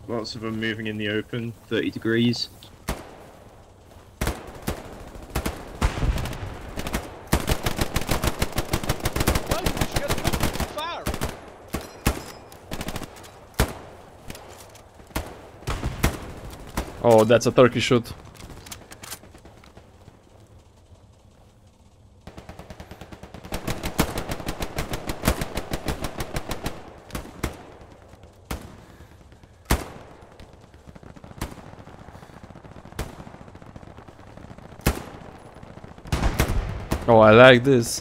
Lots of them moving in the open, 30 degrees. Oh, that's a turkey shoot. Oh, I like this.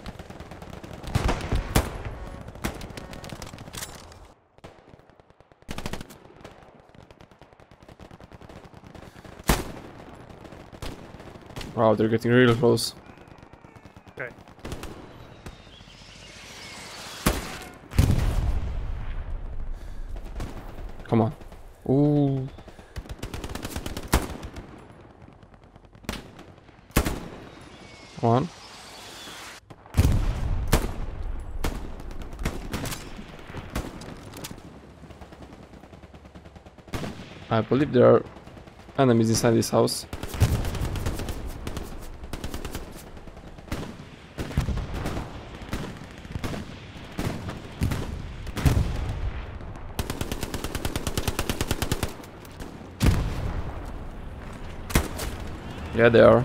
Wow, they're getting really close. Okay. Come on. Ooh. Come on. I believe there are enemies inside this house. Yeah, they are.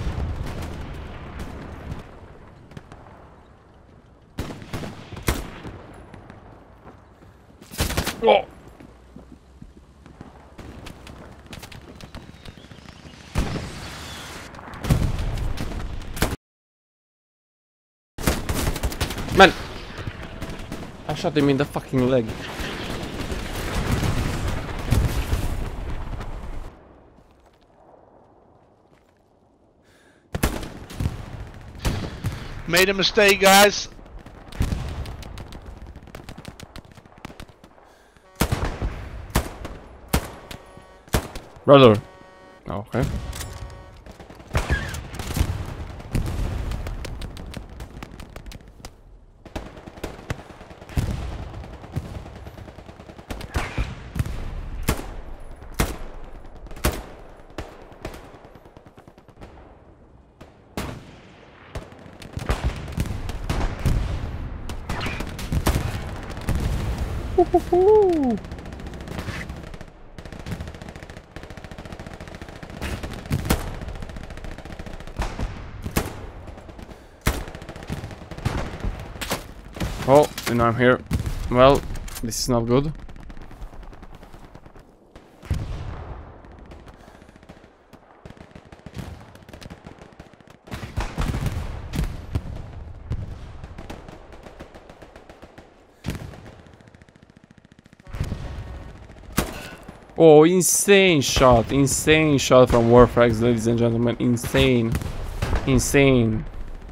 Oh! Man! I shot him in the fucking leg. Made a mistake, guys. Brother. Okay. Woohoo! Oh, and I'm here. Well, this is not good. Oh, insane shot from Warfrags, ladies and gentlemen. Insane. Insane.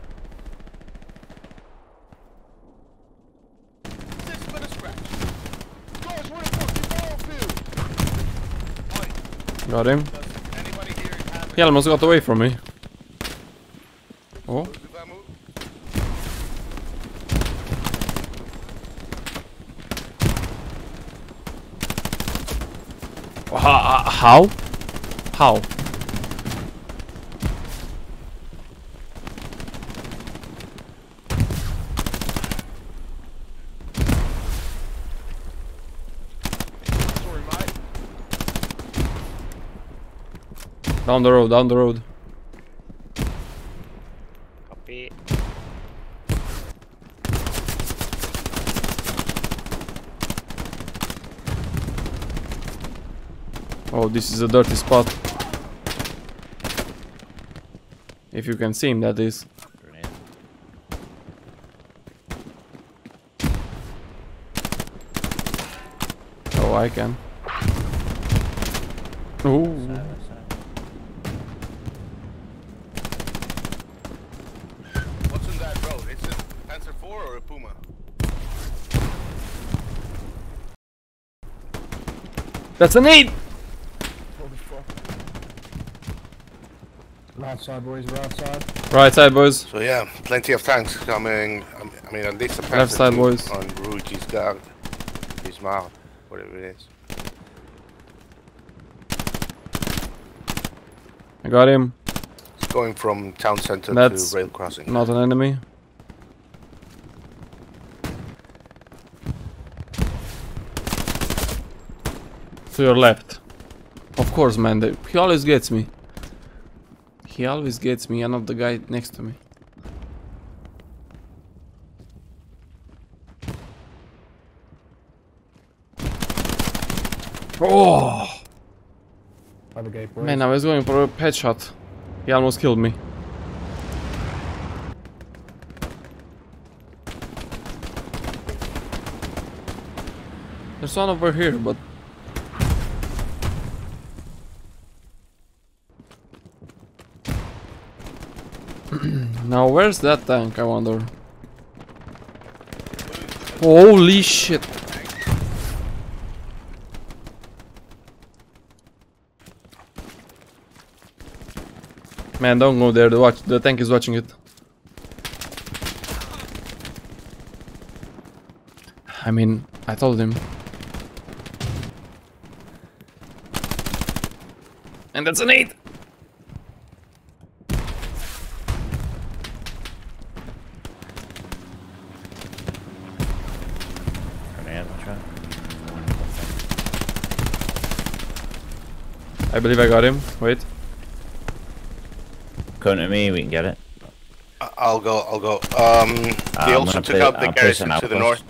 Got him. He almost got away from me. Oh. How? How? Down the road, down the road. Copy. Oh, this is a dirty spot. If you can see him, that is. Grenade. Oh, I can. Ooh. What's in that road? It's a Panzer IV or a Puma? That's a need! Holy fuck. We're outside, boys, we're outside. Right side, boys. So yeah, plenty of tanks coming. I mean, at least a Panzer Left side, II boys. on Ruji's guard, his mount, whatever it is. I got him. It's going from town center That's to rail crossing. not an enemy. To your left. Of course, man. He always gets me. He always gets me, and not the guy next to me. Oh! By the gate, boys. Man, I was going for a headshot. He almost killed me. There's one over here, but... Now, where's that tank, I wonder? Holy shit! Man, don't go there, the tank is watching it. I mean, I told him. And that's an 8! I believe I got him. Wait. Come to me, we can get it. I'll go. They I'm also gonna took play- out the I'm placing garrison to the outpost. north.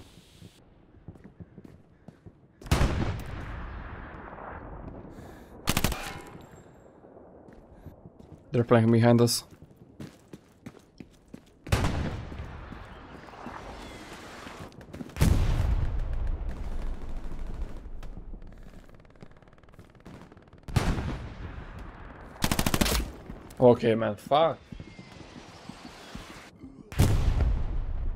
They're playing behind us. Okay, man, fuck.